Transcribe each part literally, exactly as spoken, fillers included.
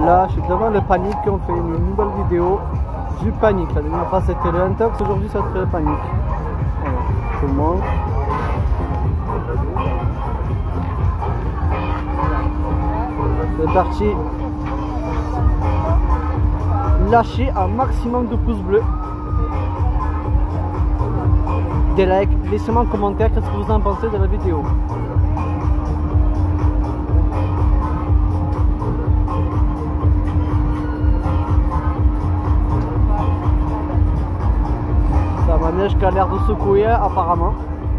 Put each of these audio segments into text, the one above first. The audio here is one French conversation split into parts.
Là, je suis devant le Panic, on fait une nouvelle vidéo du Panic. La dernière fois c'était le Intox, aujourd'hui ça serait le Panic. Voilà, je vous montre. C'est parti. Lâchez un maximum de pouces bleus. Des likes, laissez-moi un commentaire, qu'est-ce que vous en pensez de la vidéo. Ça ma neige qui a l'air de secouer apparemment.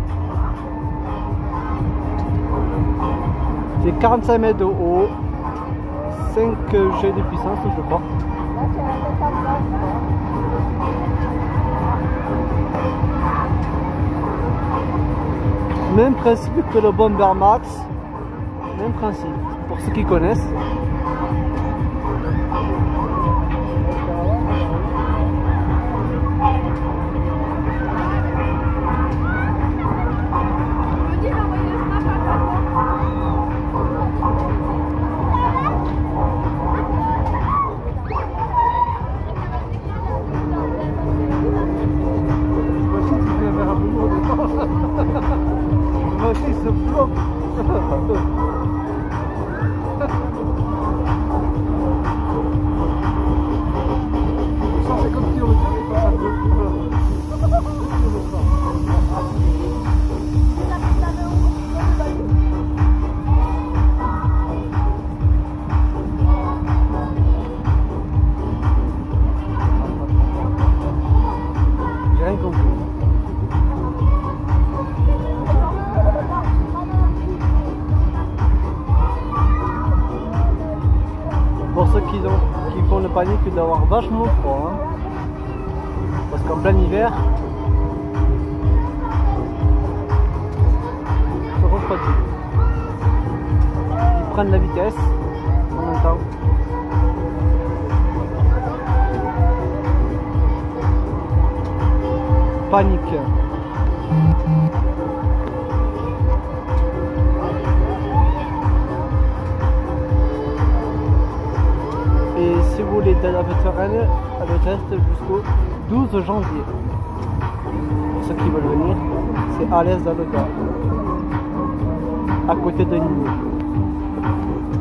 C'est quarante-cinq mètres de haut, cinq G de puissance je crois. Même principe que le Bomber Max, même principe, pour ceux qui connaissent. Moi aussi, ce bloc. cent cinquante kilomètres, il passe à deux. J'ai rien compris. Pour ceux qui, ont, qui font le Panic, il doit avoir vachement froid, hein. Parce qu'en plein hiver, ça refroidit. Ils prennent la vitesse en même temps. Panic. Et si vous voulez de la vétérane, elle reste jusqu'au douze janvier. Pour ceux qui veulent venir, c'est à l'aise dans le gars, à côté de Nîmes.